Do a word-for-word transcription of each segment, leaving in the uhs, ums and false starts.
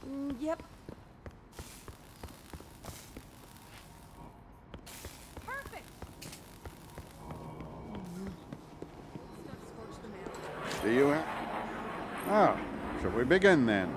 Mm, yep. Perfect. Do you have? Oh, shall we begin then?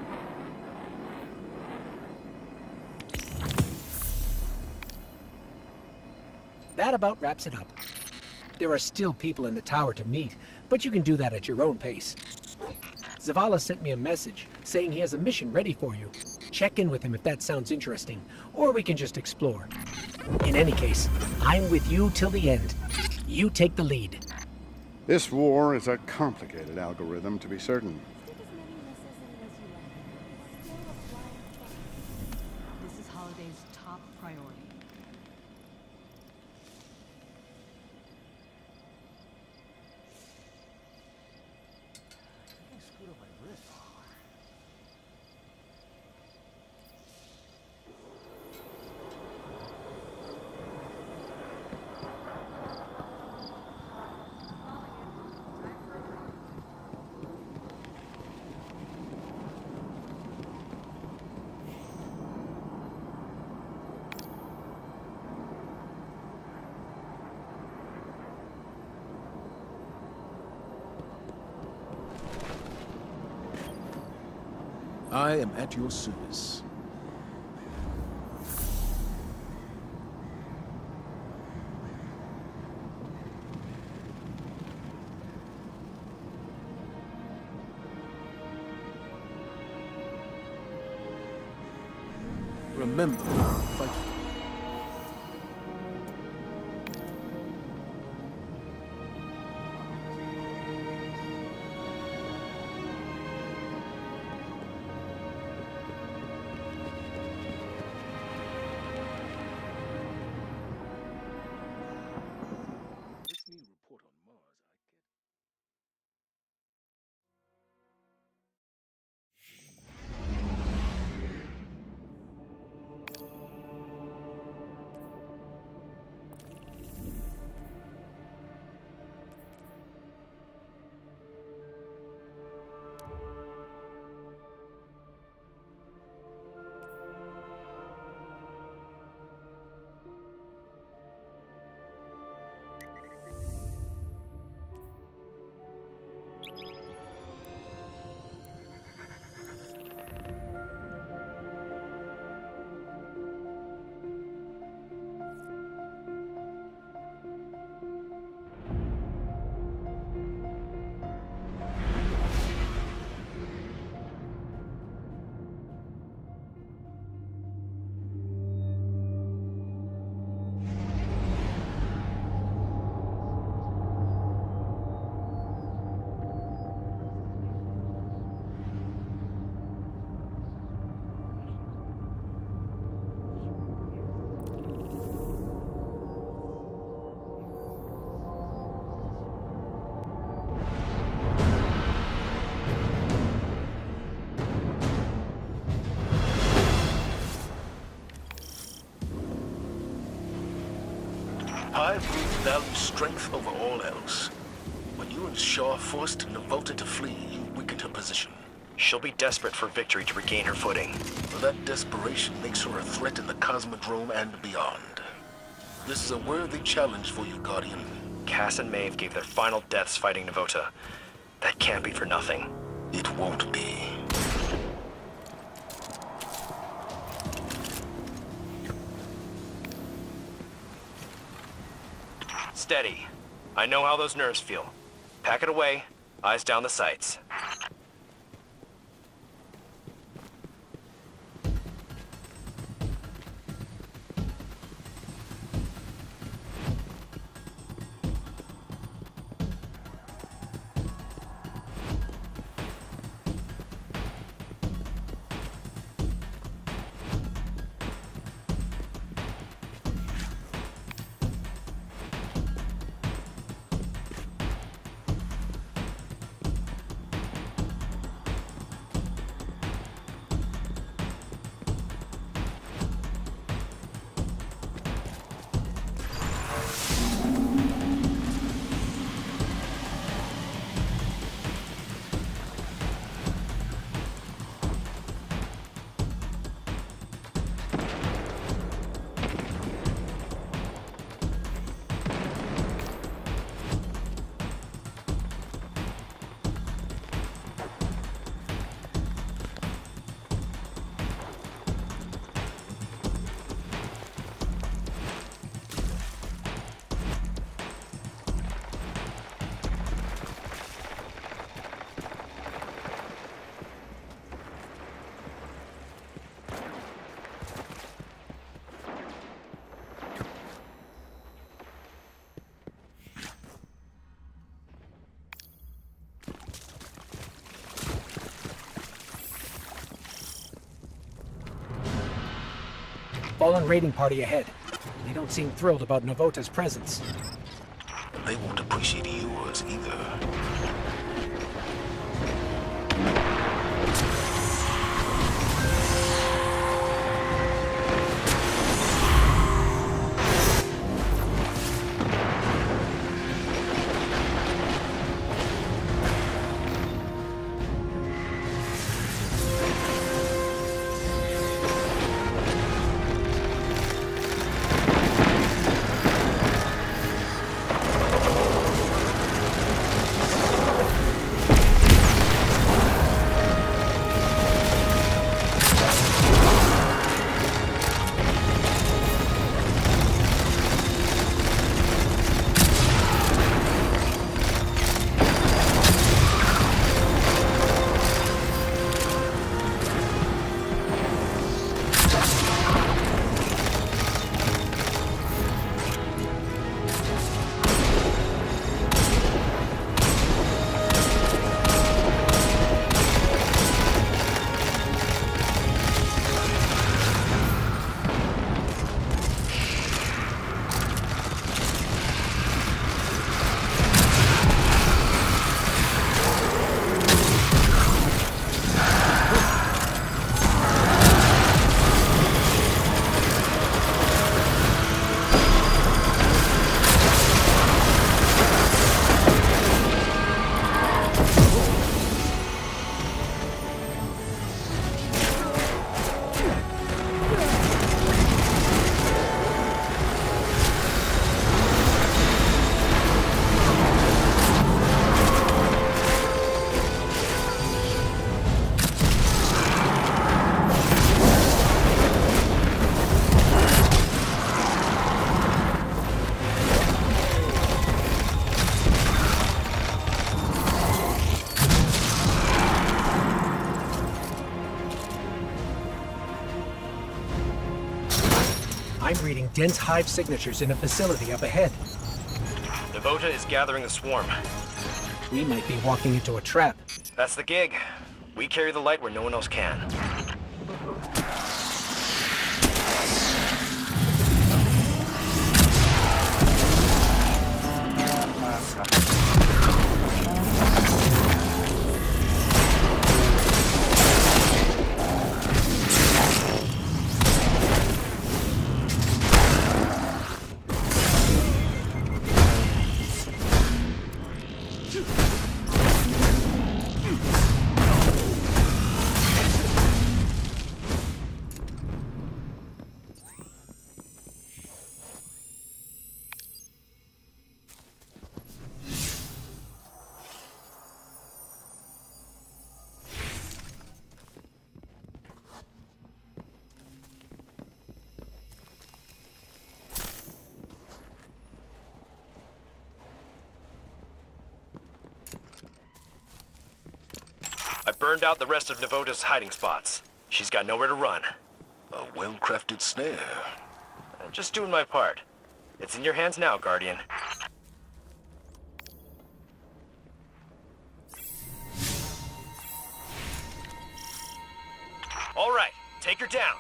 That about wraps it up. There are still people in the tower to meet, but you can do that at your own pace. Zavala sent me a message saying he has a mission ready for you. Check in with him if that sounds interesting, or we can just explore. In any case, I'm with you till the end. You take the lead. This war is a complicated algorithm, to be certain. This is Holiday's top priority. I am at your service. Remember, fight. Hive Group values strength over all else. When you and Shaw forced Navota to flee, you weakened her position. She'll be desperate for victory to regain her footing. Well, that desperation makes her a threat in the Cosmodrome and beyond. This is a worthy challenge for you, Guardian. Cass and Maeve gave their final deaths fighting Navota. That can't be for nothing. It won't be. Steady. I know how those nerves feel. Pack it away, eyes down the sights. Fallen raiding party ahead. They don't seem thrilled about Navota's presence. They won't appreciate yours either. I'm reading dense hive signatures in a facility up ahead. Navota is gathering the swarm. We might be walking into a trap. That's the gig. We carry the light where no one else can. I burned out the rest of Navota's hiding spots. She's got nowhere to run. A well-crafted snare. I'm just doing my part. It's in your hands now, Guardian. All right, take her down.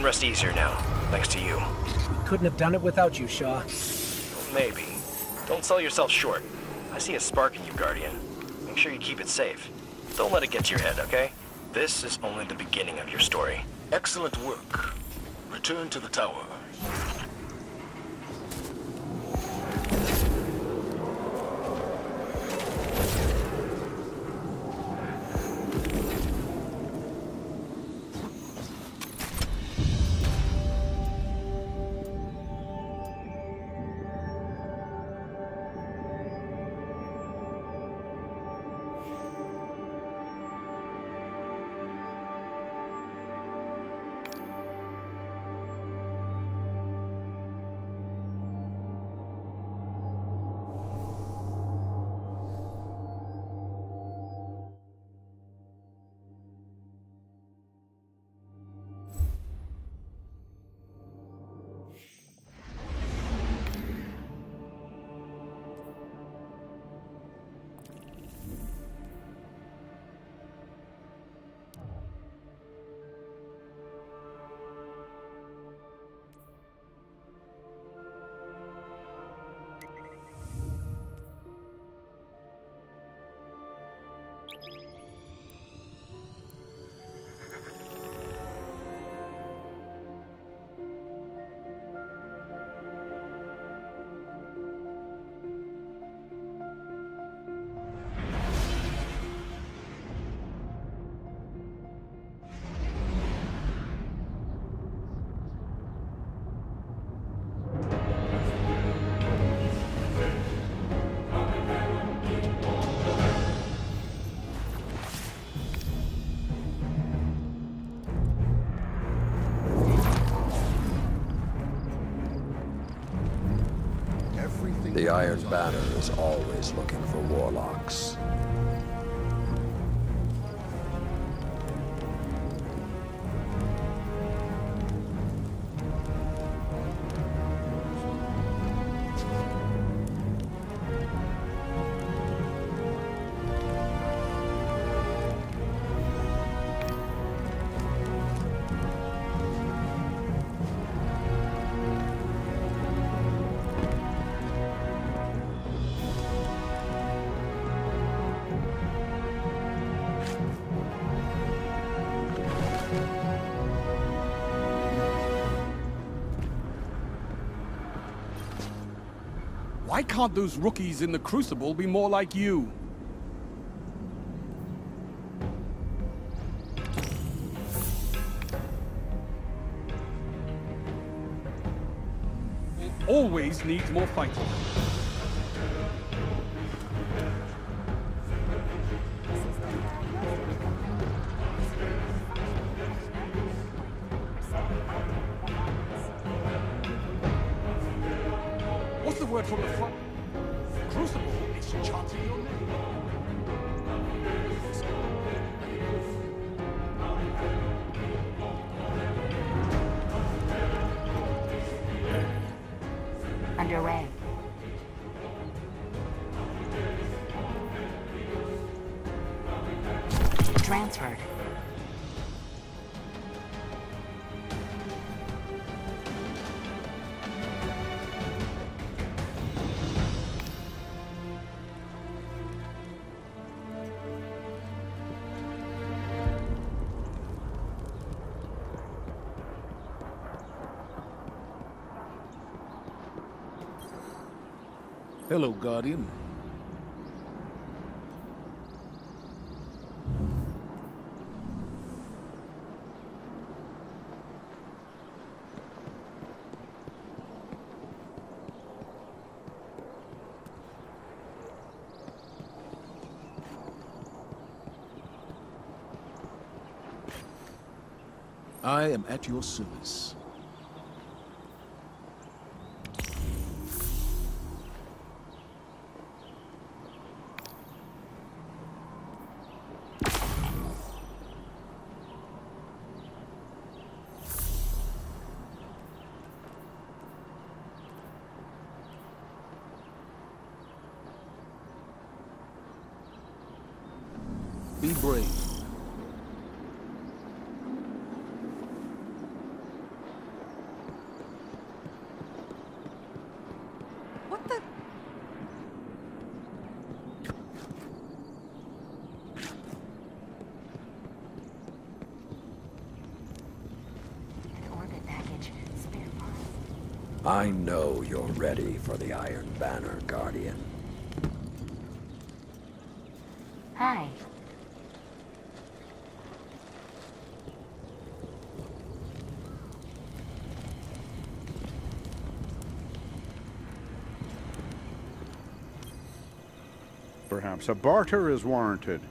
rest easier now, thanks to you. Couldn't have done it without you, Shaw. Maybe. Don't sell yourself short. I see a spark in you, Guardian. Make sure you keep it safe. Don't let it get to your head, okay? This is only the beginning of your story. Excellent work. Return to the tower. The Iron Banner is always looking for warlocks. Why can't those rookies in the Crucible be more like you? It always needs more fighting. What's the word from the front? Crucible is chanting your name. Underway. Transferred. Hello, Guardian. I am at your service. Be brave. I know you're ready for the Iron Banner, Guardian. Hi. Perhaps a barter is warranted.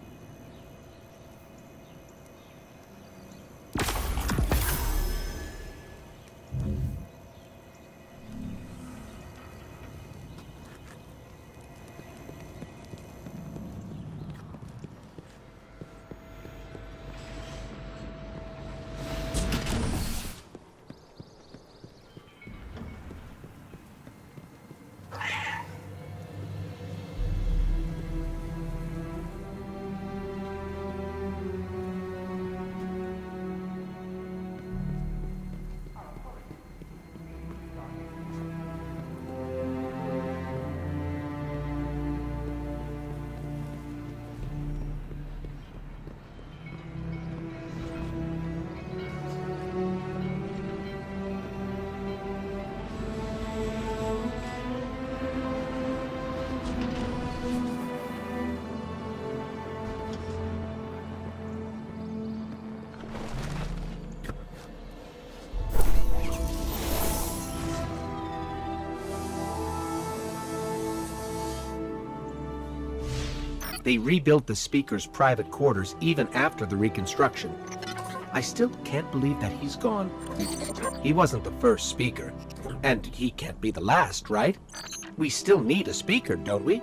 They rebuilt the Speaker's private quarters even after the reconstruction. I still can't believe that he's gone. He wasn't the first Speaker. And he can't be the last, right? We still need a Speaker, don't we?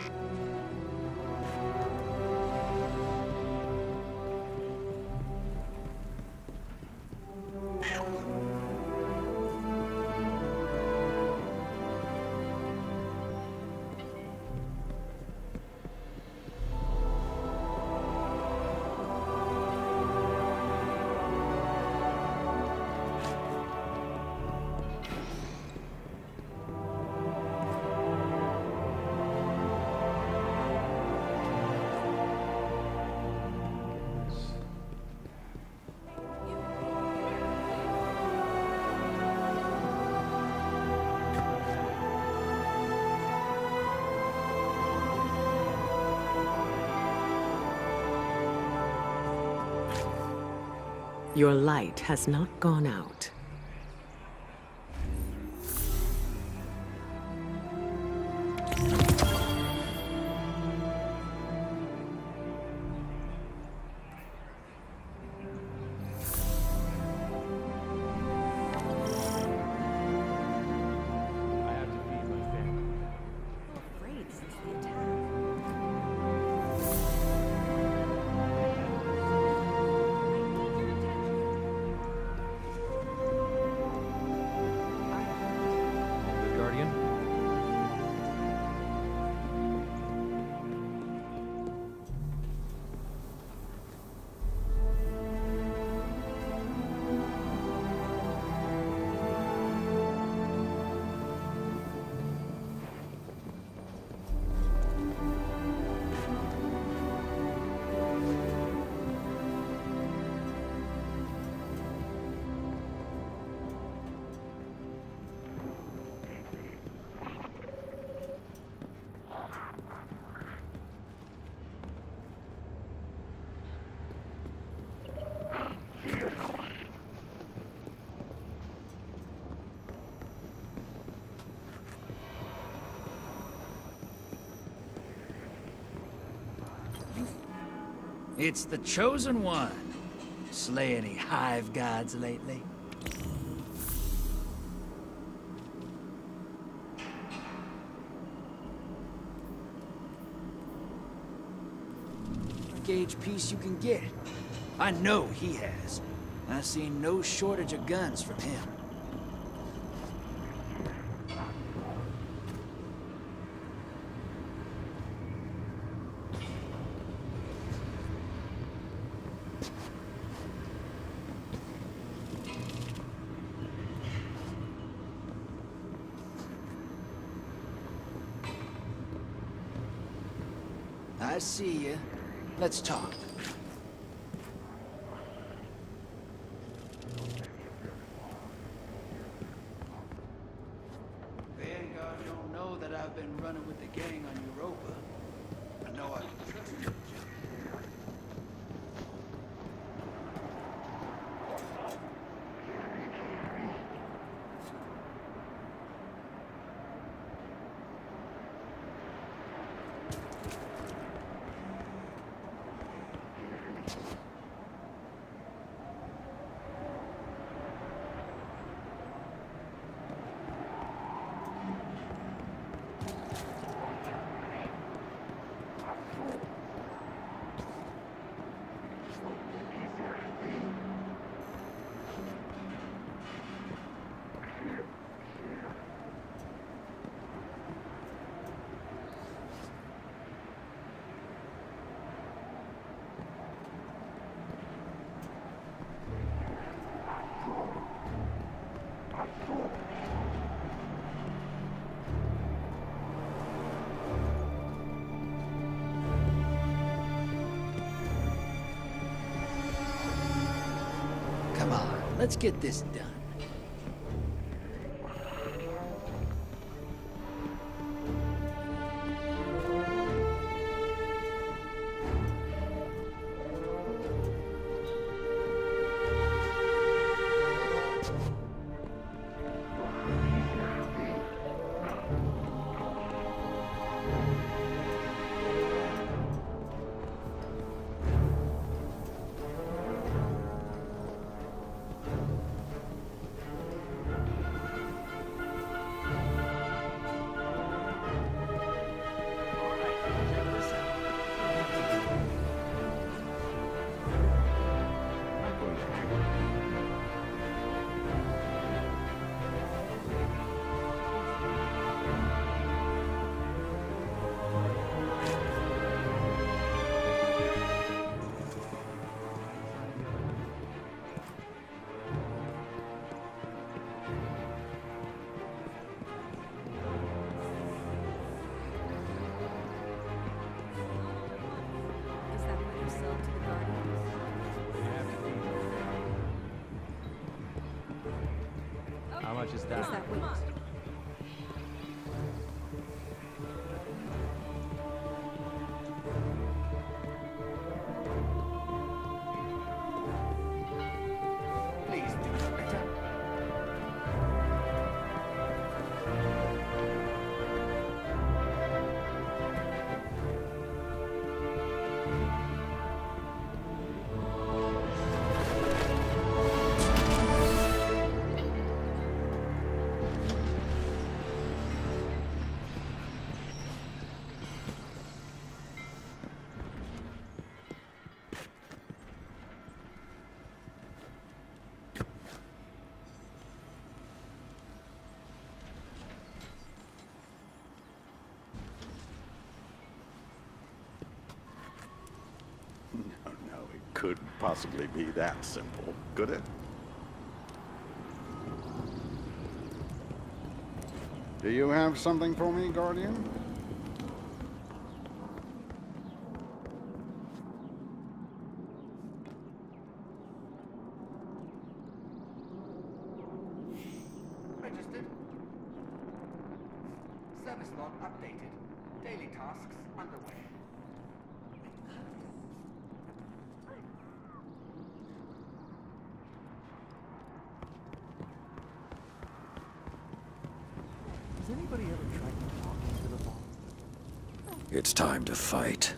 Your light has not gone out. It's the Chosen One. Slay any hive gods lately? Gauge piece you can get. I know he has. I've seen no shortage of guns from him. I see you. Let's talk. I've been running with the gang on Europa. I know I can trust you. Come on, let's get this done. How much is that? Is that weight? Please do better. No, no, it couldn't possibly be that simple, could it? Do you have something for me, Guardian? Registered. Service log updated. Daily tasks underway. Has anybody ever tried talking to the boss? It's time to fight.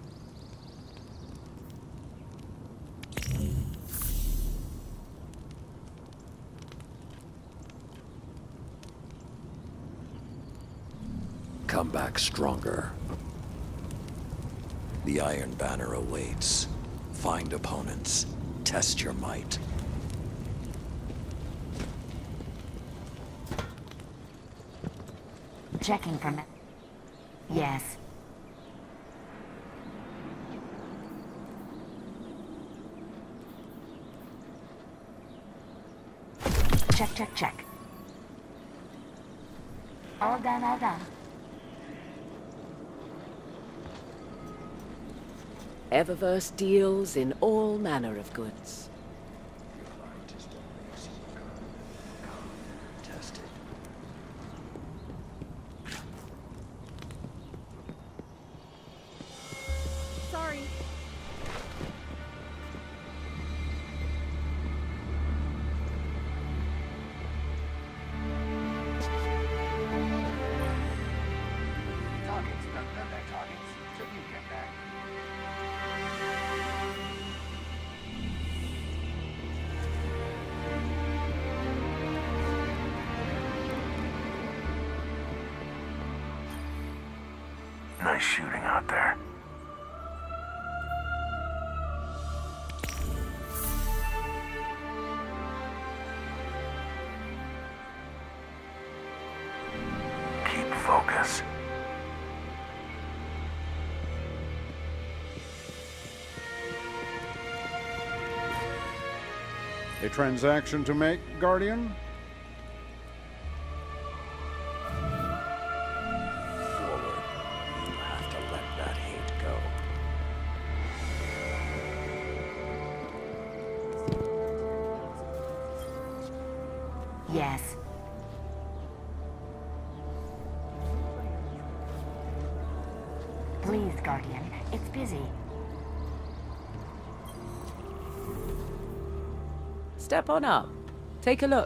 Come back stronger. The Iron Banner awaits. Find opponents. Test your might. Checking for me. Yes. Check, check, check. All done, all done. Eververse deals in all manner of goods. nice shooting out there. Keep focus. A transaction to make, Guardian? Forward. You have to let that hate go. Yes. Please, Guardian. It's busy. Step on up. Take a look.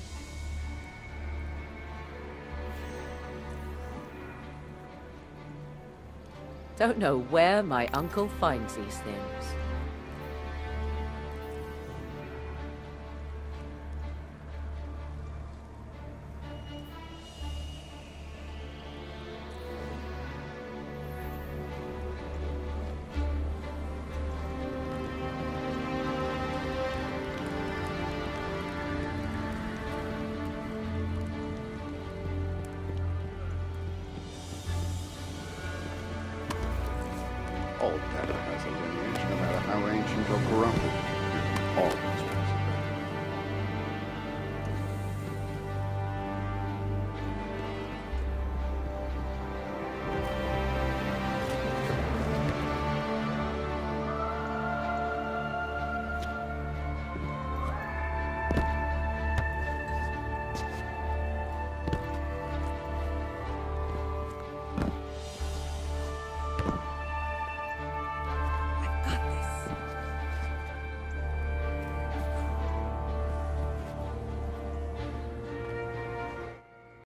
Don't know where my uncle finds these things. All data has a lineage, no matter how ancient or corrupted.